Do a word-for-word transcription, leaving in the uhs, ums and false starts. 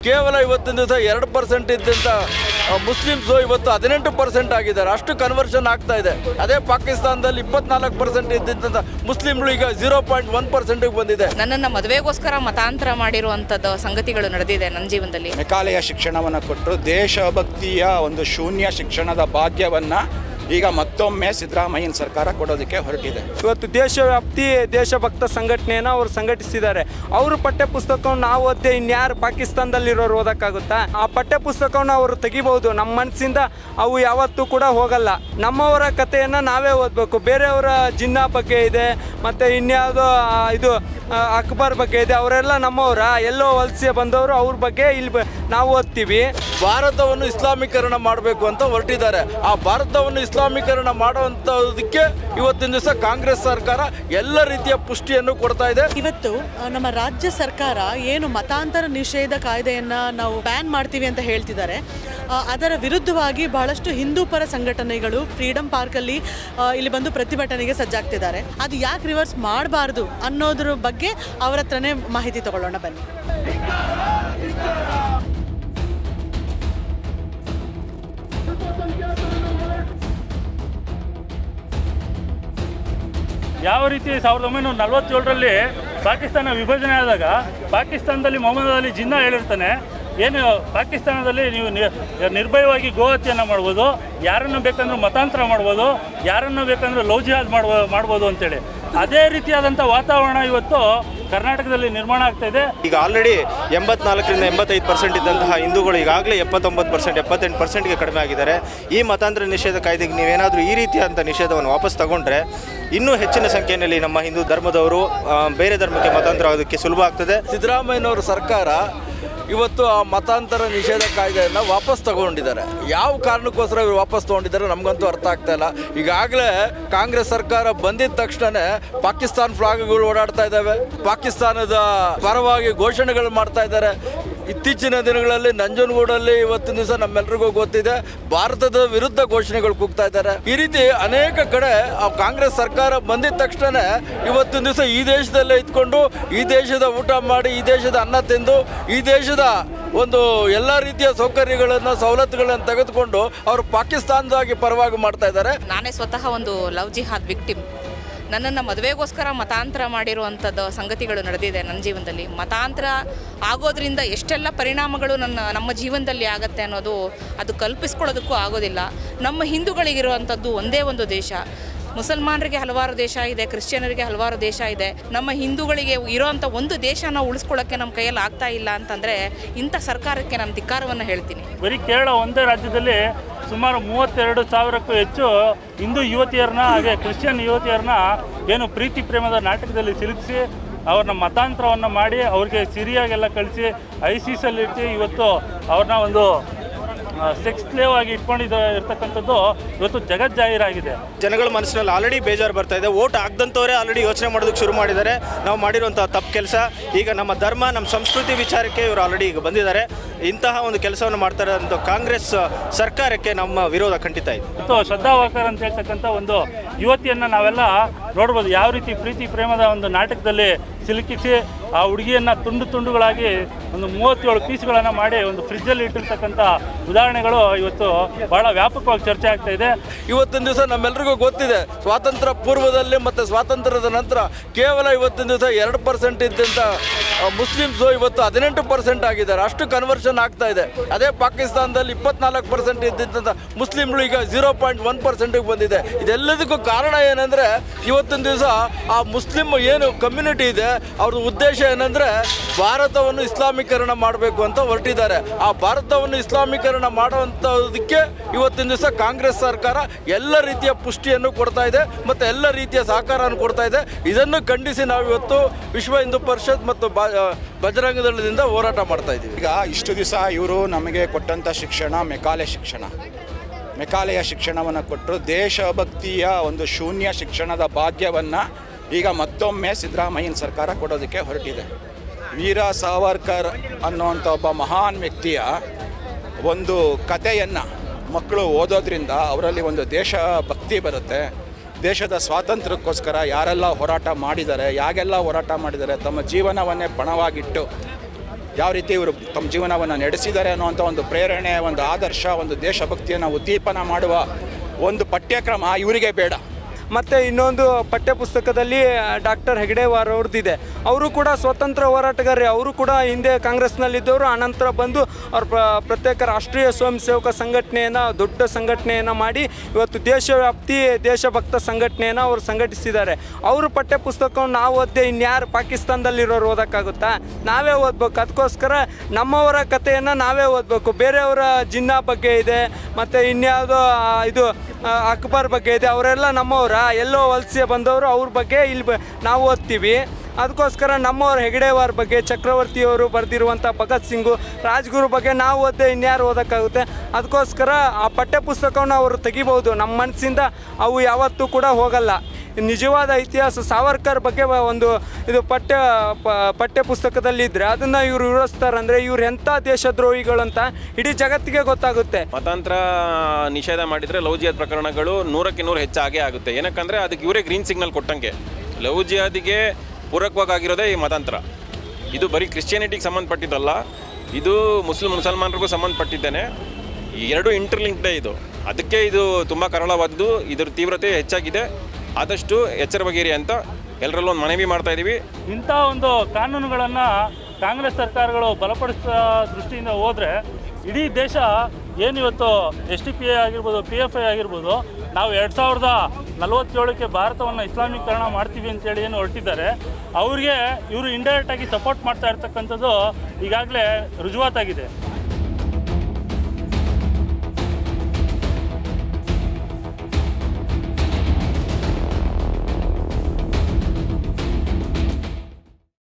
ಕೇವಲ ಇವತ್ತಿನ ದಿವಸ ಎರಡು ಪರ್ಸೆಂಟ್ ಇದ್ದಂಥ ಮುಸ್ಲಿಮ್ಸು ಇವತ್ತು ಹದಿನೆಂಟು ಪರ್ಸೆಂಟ್ ಆಗಿದ್ದಾರೆ. ಅಷ್ಟು ಕನ್ವರ್ಷನ್ ಆಗ್ತಾ ಇದೆ. ಅದೇ ಪಾಕಿಸ್ತಾನದಲ್ಲಿ ಇಪ್ಪತ್ನಾಲ್ಕು ಪರ್ಸೆಂಟ್ ಇದ್ದಂಥ ಮುಸ್ಲಿಮ್ಗಳು ಈಗ ಜೀರೋ ಪಾಯಿಂಟ್ ಒನ್ ಪರ್ಸೆಂಟ್ಗೆ ಬಂದಿದೆ. ನನ್ನನ್ನು ಮದುವೆಗೋಸ್ಕರ ಮತಾಂತರ ಮಾಡಿರುವಂಥದ್ದು ಸಂಗತಿಗಳು ನಡೆದಿದೆ ನನ್ನ ಜೀವನದಲ್ಲಿ. ಮೆಕಾಲೆಯ ಶಿಕ್ಷಣವನ್ನು ಕೊಟ್ಟರು. ದೇಶಭಕ್ತಿಯ ಒಂದು ಶೂನ್ಯ ಶಿಕ್ಷಣದ ಭಾಗ್ಯವನ್ನು ಈಗ ಮತ್ತೊಮ್ಮೆ ಸಿದ್ದರಾಮಯ್ಯನ ಸರ್ಕಾರ ಕೊಡೋದಕ್ಕೆ ಹೊರಟಿದೆ. ಇವತ್ತು ದೇಶವ್ಯಾಪ್ತಿ ದೇಶಭಕ್ತ ಸಂಘಟನೆಯನ್ನು ಅವರು ಸಂಘಟಿಸಿದ್ದಾರೆ. ಅವರು ಪಠ್ಯ ಪುಸ್ತಕವನ್ನು ನಾವು ಓದ್ದೆ ಇನ್ಯಾರು ಪಾಕಿಸ್ತಾನದಲ್ಲಿರೋರು ಓದೋಕ್ಕಾಗುತ್ತಾ? ಆ ಪಠ್ಯ ಪುಸ್ತಕವನ್ನು ಅವರು ತೆಗಿಬಹುದು. ನಮ್ಮ ಮನಸ್ಸಿಂದ ಅವು ಯಾವತ್ತೂ ಕೂಡ ಹೋಗಲ್ಲ. ನಮ್ಮವರ ಕಥೆಯನ್ನು ನಾವೇ ಓದಬೇಕು. ಬೇರೆಯವರ ಜಿನ್ನಾ ಬಗ್ಗೆ ಇದೆ, ಮತ್ತು ಇನ್ಯಾವುದೋ ಇದು ಅಕ್ಬರ್ ಬಗ್ಗೆ ಇದೆ. ಅವರೆಲ್ಲ ನಮ್ಮವರ ಎಲ್ಲೋ ವಲಸೆ ಬಂದವರು, ಅವ್ರ ಬಗ್ಗೆ ಇಲ್ಲಿ ನಾವು ಓದ್ತೀವಿ. ಭಾರತವನ್ನು ಇಸ್ಲಾಮೀಕರಣ ಮಾಡಬೇಕು ಅಂತ ಹೊರಟಿದ್ದಾರೆ. ಆ ಭಾರತವನ್ನು ಇಸ್ಲಾಮೀಕರಣ ಮಾಡುವಂಥದಕ್ಕೆ ಇವತ್ತಿನ ದಿವಸ ಕಾಂಗ್ರೆಸ್ ಸರ್ಕಾರ ಎಲ್ಲ ರೀತಿಯ ಪುಷ್ಟಿಯನ್ನು ಕೊಡ್ತಾ ಇದೆ. ಇವತ್ತು ನಮ್ಮ ರಾಜ್ಯ ಸರ್ಕಾರ ಏನು ಮತಾಂತರ ನಿಷೇಧ ಕಾಯ್ದೆಯನ್ನು ನಾವು ಬ್ಯಾನ್ ಮಾಡ್ತೀವಿ ಅಂತ ಹೇಳ್ತಿದ್ದಾರೆ, ಅದರ ವಿರುದ್ಧವಾಗಿ ಬಹಳಷ್ಟು ಹಿಂದೂ ಪರ ಸಂಘಟನೆಗಳು ಫ್ರೀಡಂ ಪಾರ್ಕಲ್ಲಿ ಇಲ್ಲಿ ಬಂದು ಪ್ರತಿಭಟನೆಗೆ ಸಜ್ಜಾಗ್ತಿದ್ದಾರೆ. ಅದು ಯಾಕೆ ರಿವರ್ಸ್ ಮಾಡಬಾರ್ದು ಅನ್ನೋದ್ರ ಬಗ್ಗೆ ಅವರ ಹತ್ರನೇ ಮಾಹಿತಿ ತಗೊಳ್ಳೋಣ ಬನ್ನಿ. ಯಾವ ರೀತಿ ಸಾವಿರದ ಒಂಬೈನೂರ ನಲವತ್ತೇಳರಲ್ಲಿ ಪಾಕಿಸ್ತಾನ ವಿಭಜನೆ ಆದಾಗ ಪಾಕಿಸ್ತಾನದಲ್ಲಿ ಮೊಹಮ್ಮದ್ ಅಲಿ ಜಿನ್ನಾ ಹೇಳಿರ್ತಾನೆ, ಏನು ಪಾಕಿಸ್ತಾನದಲ್ಲಿ ನೀವು ನಿರ್ಭಯವಾಗಿ ಗೋಹತ್ಯೆಯನ್ನು ಮಾಡ್ಬೋದು, ಯಾರನ್ನು ಬೇಕಂದ್ರೆ ಮತಾಂತರ ಮಾಡ್ಬೋದು, ಯಾರನ್ನು ಬೇಕಂದ್ರೆ ಲವ್ ಜಿಹಾದ್ ಮಾಡ್ಬೋ ಮಾಡ್ಬೋದು ಅಂತೇಳಿ. ಅದೇ ರೀತಿಯಾದಂಥ ವಾತಾವರಣ ಇವತ್ತು ಕರ್ನಾಟಕದಲ್ಲಿ ನಿರ್ಮಾಣ ಆಗ್ತಾ ಇದೆ. ಈಗ ಆಲ್ರೆಡಿ ಎಂಬತ್ನಾಲ್ಕರಿಂದ ಎಂಬತ್ತೈದು ಪರ್ಸೆಂಟ್ ಇದ್ದಂತಹ ಹಿಂದೂಗಳು ಈಗಾಗಲೇ ಎಪ್ಪತ್ತೊಂಬತ್ತು ಪರ್ಸೆಂಟ್ ಎಪ್ಪತ್ತೆಂಟು ಪರ್ಸೆಂಟ್ಗೆ ಕಡಿಮೆ ಆಗಿದ್ದಾರೆ. ಈ ಮತಾಂತರ ನಿಷೇಧ ಕಾಯ್ದೆಗೆ ನೀವೇನಾದರೂ ಈ ರೀತಿಯಾದಂಥ ನಿಷೇಧವನ್ನು ವಾಪಸ್ ತಗೊಂಡ್ರೆ ಇನ್ನೂ ಹೆಚ್ಚಿನ ಸಂಖ್ಯೆಯಲ್ಲಿ ನಮ್ಮ ಹಿಂದೂ ಧರ್ಮದವರು ಬೇರೆ ಧರ್ಮಕ್ಕೆ ಮತಾಂತರ ಆಗೋದಕ್ಕೆ ಸುಲಭ ಆಗ್ತದೆ. ಸಿದ್ದರಾಮಯ್ಯನವರ ಸರ್ಕಾರ ಇವತ್ತು ಆ ಮತಾಂತರ ನಿಷೇಧ ಕಾಯ್ದೆಯನ್ನು ವಾಪಸ್ ತಗೊಂಡಿದ್ದಾರೆ. ಯಾವ ಕಾರಣಕ್ಕೋಸ್ಕರ ಇವರು ವಾಪಸ್ ತೊಗೊಂಡಿದ್ದಾರೆ ನಮಗಂತೂ ಅರ್ಥ ಆಗ್ತಾ ಇಲ್ಲ. ಈಗಾಗಲೇ ಕಾಂಗ್ರೆಸ್ ಸರ್ಕಾರ ಬಂದಿದ್ದ ತಕ್ಷಣವೇ ಪಾಕಿಸ್ತಾನ ಫ್ಲಾಗ್ಗಳು ಓಡಾಡ್ತಾ ಇದ್ದಾವೆ, ಪಾಕಿಸ್ತಾನದ ಪರವಾಗಿ ಘೋಷಣೆಗಳು ಮಾಡ್ತಾ ಇದ್ದಾರೆ. ಇತ್ತೀಚಿನ ದಿನಗಳಲ್ಲಿ ನಂಜನಗೂಡಲ್ಲಿ ಇವತ್ತಿನ ದಿವಸ ನಮ್ಮೆಲ್ಲರಿಗೂ ಗೊತ್ತಿದೆ, ಭಾರತದ ವಿರುದ್ಧ ಘೋಷಣೆಗಳು ಕೂಗ್ತಾ ಇದ್ದಾರೆ. ಈ ರೀತಿ ಅನೇಕ ಕಡೆ ಆ ಕಾಂಗ್ರೆಸ್ ಸರ್ಕಾರ ಬಂದಿದ್ದ ತಕ್ಷಣ ಇವತ್ತಿನ ದಿವಸ ಈ ದೇಶದಲ್ಲೇ ಇದ್ಕೊಂಡು ಈ ದೇಶದ ಊಟ ಮಾಡಿ, ಈ ದೇಶದ ಅನ್ನ ತಿಂದು, ಈ ದೇಶದ ಒಂದು ಎಲ್ಲ ರೀತಿಯ ಸೌಕರ್ಯಗಳನ್ನು ಸವಲತ್ತುಗಳನ್ನು ತೆಗೆದುಕೊಂಡು ಅವರು ಪಾಕಿಸ್ತಾನದಾಗಿ ಪರವಾಗಿ ಮಾಡ್ತಾ ಇದ್ದಾರೆ. ನಾನೇ ಸ್ವತಃ ಒಂದು ಲವ್ ಜಿಹಾದ್ ವಿಕ್ಟಿಮ್. ನನ್ನನ್ನು ಮದುವೆಗೋಸ್ಕರ ಮತಾಂತರ ಮಾಡಿರುವಂಥದ್ದು ಸಂಗತಿಗಳು ನಡೆದಿದೆ ನನ್ನ ಜೀವನದಲ್ಲಿ. ಮತಾಂತರ ಆಗೋದ್ರಿಂದ ಎಷ್ಟೆಲ್ಲ ಪರಿಣಾಮಗಳು ನನ್ನ ನಮ್ಮ ಜೀವನದಲ್ಲಿ ಆಗತ್ತೆ ಅನ್ನೋದು ಅದು ಕಲ್ಪಿಸ್ಕೊಳ್ಳೋದಕ್ಕೂ ಆಗೋದಿಲ್ಲ. ನಮ್ಮ ಹಿಂದೂಗಳಿಗಿರುವಂಥದ್ದು ಒಂದೇ ಒಂದು ದೇಶ. ಮುಸಲ್ಮಾನರಿಗೆ ಹಲವಾರು ದೇಶ ಇದೆ, ಕ್ರಿಶ್ಚಿಯನರಿಗೆ ಹಲವಾರು ದೇಶ ಇದೆ. ನಮ್ಮ ಹಿಂದೂಗಳಿಗೆ ಇರೋವಂಥ ಒಂದು ದೇಶನ ಉಳಿಸ್ಕೊಳ್ಳೋಕ್ಕೆ ನಮ್ಮ ಕೈಯಲ್ಲಿ ಆಗ್ತಾ ಇಲ್ಲ ಅಂತಂದರೆ ಇಂಥ ಸರ್ಕಾರಕ್ಕೆ ನಾನು ಧಿಕ್ಕಾರವನ್ನು ಹೇಳ್ತೀನಿ. ಬರೀ ಕೇರಳ ಒಂದೇ ರಾಜ್ಯದಲ್ಲಿ ಸುಮಾರು ಮೂವತ್ತೆರಡು ಸಾವಿರಕ್ಕೂ ಹೆಚ್ಚು ಹಿಂದೂ ಯುವತಿಯರನ್ನ ಹಾಗೆ ಕ್ರಿಶ್ಚಿಯನ್ ಯುವತಿಯರನ್ನ ಏನು ಪ್ರೀತಿ ಪ್ರೇಮದ ನಾಟಕದಲ್ಲಿ ಸಿಲುಕಿಸಿ ಅವ್ರನ್ನ ಮತಾಂತರವನ್ನು ಮಾಡಿ ಅವ್ರಿಗೆ ಸಿರಿಯಾಗೆಲ್ಲ ಕಳಿಸಿ ಐಸಿಸಲ್ಲಿ ಇಟ್ಟು ಇವತ್ತು ಅವ್ರನ್ನ ಒಂದು ಸೆಕ್ಸ್ ಸ್ಲೇವ್ ಆಗಿ ಇಟ್ಕೊಂಡಿದ್ದ ಇರ್ತಕ್ಕಂಥದ್ದು ಇವತ್ತು ಜಗಜ್ಜಾಹೀರಾಗಿದೆ. ಜನಗಳ ಮನಸ್ಸಿನಲ್ಲಿ ಆಲ್ರೆಡಿ ಬೇಜಾರು ಬರ್ತಾ ಇದೆ. ಓಟ್ ಆಗದಂಥವರೇ ಆಲ್ರೆಡಿ ಯೋಚನೆ ಮಾಡೋದಕ್ಕೆ ಶುರು ಮಾಡಿದ್ದಾರೆ, ನಾವು ಮಾಡಿರುವಂಥ ತಪ್ಪು ಕೆಲಸ. ಈಗ ನಮ್ಮ ಧರ್ಮ ನಮ್ಮ ಸಂಸ್ಕೃತಿ ವಿಚಾರಕ್ಕೆ ಇವರು ಆಲ್ರೆಡಿ ಈಗ ಬಂದಿದ್ದಾರೆ. ಇಂತಹ ಒಂದು ಕೆಲಸವನ್ನು ಮಾಡ್ತಾರೆ ಅಂತ ಕಾಂಗ್ರೆಸ್ ಸರ್ಕಾರಕ್ಕೆ ನಮ್ಮ ವಿರೋಧ ಖಂಡಿತ ಇದೆ. ಮತ್ತು ಶ್ರದ್ಧಾ ವಾಕರ್ ಅಂತ ಹೇಳ್ತಕ್ಕಂಥ ಒಂದು ಯುವತಿಯನ್ನು ನಾವೆಲ್ಲ ನೋಡ್ಬೋದು, ಯಾವ ರೀತಿ ಪ್ರೀತಿ ಪ್ರೇಮದ ಒಂದು ನಾಟಕದಲ್ಲಿ ಸಿಲುಕಿಸಿ ಆ ಹುಡುಗಿಯನ್ನು ತುಂಡು ತುಂಡುಗಳಾಗಿ ಒಂದು ಮೂವತ್ತೇಳು ಪೀಸ್ಗಳನ್ನು ಮಾಡಿ ಒಂದು ಫ್ರಿಜ್ಜಲ್ಲಿ ಇಟ್ಟಿರ್ತಕ್ಕಂಥ ಉದಾಹರಣೆಗಳು ಇವತ್ತು ಬಹಳ ವ್ಯಾಪಕವಾಗಿ ಚರ್ಚೆ ಆಗ್ತಾ ಇದೆ. ಇವತ್ತಿನ ದಿವಸ ನಮ್ಮೆಲ್ಲರಿಗೂ ಗೊತ್ತಿದೆ, ಸ್ವಾತಂತ್ರ್ಯ ಪೂರ್ವದಲ್ಲಿ ಮತ್ತು ಸ್ವಾತಂತ್ರ್ಯದ ನಂತರ ಕೇವಲ ಇವತ್ತಿನ ದಿವಸ ಎರಡು ಪರ್ಸೆಂಟ್ ಇದ್ದಂಥ ಮುಸ್ಲಿಮ್ಸು ಇವತ್ತು ಹದಿನೆಂಟು ಪರ್ಸೆಂಟ್ ಆಗಿದ್ದಾರೆ. ಅಷ್ಟು ಕನ್ವರ್ಷನ್ ಆಗ್ತಾ ಇದೆ. ಅದೇ ಪಾಕಿಸ್ತಾನದಲ್ಲಿ ಇಪ್ಪತ್ನಾಲ್ಕು ಪರ್ಸೆಂಟ್ ಇದ್ದಂಥ ಮುಸ್ಲಿಮ್ಗಳು ಈಗ ಜೀರೋ ಪಾಯಿಂಟ್ ಒನ್ ಪರ್ಸೆಂಟ್ಗೆ ಬಂದಿದೆ. ಇದೆಲ್ಲದಕ್ಕೂ ಕಾರಣ ಏನಂದರೆ ಇವತ್ತಿನ ದಿವಸ ಆ ಮುಸ್ಲಿಮ್ ಏನು ಕಮ್ಯುನಿಟಿ ಇದೆ ಅವ್ರ ಉದ್ದೇಶ ಏನಂದರೆ ಭಾರತವನ್ನು ಇಸ್ಲಾಮೀಕರಣ ಮಾಡಬೇಕು ಅಂತ ಹೊರಟಿದ್ದಾರೆ. ಆ ಭಾರತವನ್ನು ಇಸ್ಲಾಮೀಕರಣ ಮಾಡುವಂಥದಕ್ಕೆ ಇವತ್ತಿನ ದಿವಸ ಕಾಂಗ್ರೆಸ್ ಸರ್ಕಾರ ಎಲ್ಲ ರೀತಿಯ ಪುಷ್ಟಿಯನ್ನು ಕೊಡ್ತಾ ಇದೆ ಮತ್ತು ಎಲ್ಲ ರೀತಿಯ ಸಹಕಾರವನ್ನು ಕೊಡ್ತಾ ಇದೆ. ಇದನ್ನು ಖಂಡಿಸಿ ನಾವು ಇವತ್ತು ವಿಶ್ವ ಹಿಂದೂ ಪರಿಷತ್ ಮತ್ತು ಬಜರಂಗ ದಳದಿಂದ ಹೋರಾಟ ಮಾಡ್ತಾ ಇದ್ದೀವಿ. ಈಗ ಇಷ್ಟು ದಿವಸ ಇವರು ನಮಗೆ ಕೊಟ್ಟಂಥ ಶಿಕ್ಷಣ ಮೆಕಾಲೆ ಶಿಕ್ಷಣ, ಮೆಕಾಲೆಯ ಶಿಕ್ಷಣವನ್ನು ಕೊಟ್ಟರು. ದೇಶಭಕ್ತಿಯ ಒಂದು ಶೂನ್ಯ ಶಿಕ್ಷಣದ ಭಾಗ್ಯವನ್ನು ಈಗ ಮತ್ತೊಮ್ಮೆ ಸಿದ್ದರಾಮಯ್ಯನ ಸರ್ಕಾರ ಕೊಡೋದಕ್ಕೆ ಹೊರಟಿದೆ. ವೀರ ಸಾವರ್ಕರ್ ಅನ್ನುವಂಥ ಒಬ್ಬ ಮಹಾನ್ ವ್ಯಕ್ತಿಯ ಒಂದು ಕಥೆಯನ್ನು ಮಕ್ಕಳು ಓದೋದ್ರಿಂದ ಅವರಲ್ಲಿ ಒಂದು ದೇಶಭಕ್ತಿ ಬರುತ್ತೆ. ದೇಶದ ಸ್ವಾತಂತ್ರ್ಯಕ್ಕೋಸ್ಕರ ಯಾರೆಲ್ಲ ಹೋರಾಟ ಮಾಡಿದ್ದಾರೆ, ಯಾಗೆಲ್ಲ ಹೋರಾಟ ಮಾಡಿದ್ದಾರೆ, ತಮ್ಮ ಜೀವನವನ್ನೇ ಪಣವಾಗಿಟ್ಟು ಯಾವ ರೀತಿ ಇವರು ತಮ್ಮ ಜೀವನವನ್ನು ನಡೆಸಿದ್ದಾರೆ ಅನ್ನುವಂಥ ಒಂದು ಪ್ರೇರಣೆ, ಒಂದು ಆದರ್ಶ, ಒಂದು ದೇಶಭಕ್ತಿಯನ್ನು ಉದ್ದೀಪನ ಮಾಡುವ ಒಂದು ಪಠ್ಯಕ್ರಮ ಇವರಿಗೆ ಬೇಡ. ಮತ್ತು ಇನ್ನೊಂದು ಪಠ್ಯಪುಸ್ತಕದಲ್ಲಿ ಡಾಕ್ಟರ್ ಹೆಗಡೆವಾರ್ ಅವ್ರದ್ದಿದೆ. ಅವರು ಕೂಡ ಸ್ವತಂತ್ರ ಹೋರಾಟಗಾರರು. ಅವರು ಕೂಡ ಹಿಂದೆ ಕಾಂಗ್ರೆಸ್ನಲ್ಲಿದ್ದವರು, ಅನಂತರ ಬಂದು ಅವ್ರ ಪ್ರ ಪ್ರತ್ಯೇಕ ರಾಷ್ಟ್ರೀಯ ಸ್ವಯಂ ಸೇವಕ ಸಂಘಟನೆಯನ್ನು, ದೊಡ್ಡ ಸಂಘಟನೆಯನ್ನು ಮಾಡಿ ಇವತ್ತು ದೇಶವ್ಯಾಪ್ತಿ ದೇಶಭಕ್ತ ಸಂಘಟನೆಯನ್ನು ಅವರು ಸಂಘಟಿಸಿದ್ದಾರೆ. ಅವರು ಪಠ್ಯಪುಸ್ತಕವನ್ನು ನಾವು ಓದ್ದೆ ಇನ್ಯಾರು ಪಾಕಿಸ್ತಾನದಲ್ಲಿರೋರು ಓದೋಕ್ಕಾಗುತ್ತಾ? ನಾವೇ ಓದಬೇಕು. ಅದಕ್ಕೋಸ್ಕರ ನಮ್ಮವರ ಕಥೆಯನ್ನು ನಾವೇ ಓದಬೇಕು. ಬೇರೆಯವರ ಜಿನ್ನಾ ಬಗ್ಗೆ ಇದೆ, ಮತ್ತು ಇನ್ಯಾವುದೋ ಇದು ಅಕ್ಬರ್ ಬಗ್ಗೆ ಇದೆ, ಅವರೆಲ್ಲ ನಮ್ಮವರ ಎಲ್ಲೋ ವಲಸೆ ಬಂದವರು, ಅವ್ರ ಬಗ್ಗೆ ಇಲ್ಲಿ ಬ ನಾವು ಓದ್ತೀವಿ. ಅದಕ್ಕೋಸ್ಕರ ನಮ್ಮವ್ರ ಹೆಗಡೆವಾರ್ ಬಗ್ಗೆ, ಚಕ್ರವರ್ತಿಯವರು ಬರೆದಿರುವಂಥ ಭಗತ್ ಸಿಂಗು, ರಾಜ್ಗುರು ಬಗ್ಗೆ ನಾವು ಓದ್ದೆ ಇನ್ಯಾರು ಓದೋಕ್ಕಾಗುತ್ತೆ? ಅದಕ್ಕೋಸ್ಕರ ಆ ಪಠ್ಯಪುಸ್ತಕವನ್ನು ಅವರು ತೆಗಿಬೋದು. ನಮ್ಮ ಮನಸ್ಸಿಂದ ಅವು ಯಾವತ್ತೂ ಕೂಡ ಹೋಗಲ್ಲ. ನಿಜವಾದ ಇತಿಹಾಸ ಸಾವರ್ಕರ್ ಬಗ್ಗೆ ಒಂದು ಇದು ಪಠ್ಯ ಪಠ್ಯ ಪುಸ್ತಕದಲ್ಲಿದ್ದರೆ ಅದನ್ನು ಇವರು ವಿವರಿಸ್ತಾರೆ. ಅಂದರೆ ಇವ್ರು ಎಂಥ ದೇಶದ್ರೋಹಿಗಳಂತ ಇಡೀ ಜಗತ್ತಿಗೆ ಗೊತ್ತಾಗುತ್ತೆ. ಮತಾಂತರ ನಿಷೇಧ ಮಾಡಿದರೆ ಲವ್ ಜಿಹಾದ್ ಪ್ರಕರಣಗಳು ನೂರಕ್ಕೆ ನೂರು ಹೆಚ್ಚಾಗೇ ಆಗುತ್ತೆ. ಏನಕ್ಕಂದರೆ ಅದಕ್ಕೆ ಇವರೇ ಗ್ರೀನ್ ಸಿಗ್ನಲ್ ಕೊಟ್ಟಂಗೆ. ಲವ್ ಜಿಹಾದಿಗೆ ಪೂರಕವಾಗಿರೋದೇ ಈ ಮತಾಂತರ. ಇದು ಬರೀ ಕ್ರಿಶ್ಚಿಯಾನಿಟಿಗೆ ಸಂಬಂಧಪಟ್ಟಿದ್ದಲ್ಲ, ಇದು ಮುಸ್ಲಿಂ ಮುಸಲ್ಮಾನರಿಗೂ ಸಂಬಂಧಪಟ್ಟಿದ್ದೇನೆ. ಎರಡು ಇಂಟರ್ಲಿಂಕ್ಡೇ ಇದು. ಅದಕ್ಕೆ ಇದು ತುಂಬ ಕರಾಳವಾದ್ದು, ಇದರ ತೀವ್ರತೆ ಹೆಚ್ಚಾಗಿದೆ. ಆದಷ್ಟು ಎಚ್ಚರ ಬಗೆಯಿರಿ ಅಂತ ಎಲ್ಲರಲ್ಲೂ ಒಂದು ಮನವಿ ಮಾಡ್ತಾ ಇದ್ದೀವಿ. ಇಂಥ ಒಂದು ಕಾನೂನುಗಳನ್ನು ಕಾಂಗ್ರೆಸ್ ಸರ್ಕಾರಗಳು ಬಲಪಡಿಸೋ ದೃಷ್ಟಿಯಿಂದ ಹೋದರೆ ಇಡೀ ದೇಶ ಏನಿವತ್ತು ಎಸ್ ಟಿ ಪಿ ಎ ಆಗಿರ್ಬೋದು, ಪಿ ಎಫ್ ಐ ಆಗಿರ್ಬೋದು, ನಾವು ಎರಡು ಸಾವಿರದ ನಲವತ್ತೇಳಕ್ಕೆ ಭಾರತವನ್ನು ಇಸ್ಲಾಮೀಕರಣ ಮಾಡ್ತೀವಿ ಅಂತೇಳಿ ಏನು ಹೊರಟಿದ್ದಾರೆ, ಅವ್ರಿಗೆ ಇವರು ಇಂಡೈರೆಕ್ಟಾಗಿ ಸಪೋರ್ಟ್ ಮಾಡ್ತಾ ಇರ್ತಕ್ಕಂಥದ್ದು ಈಗಾಗಲೇ ರುಜುವಾತಾಗಿದೆ.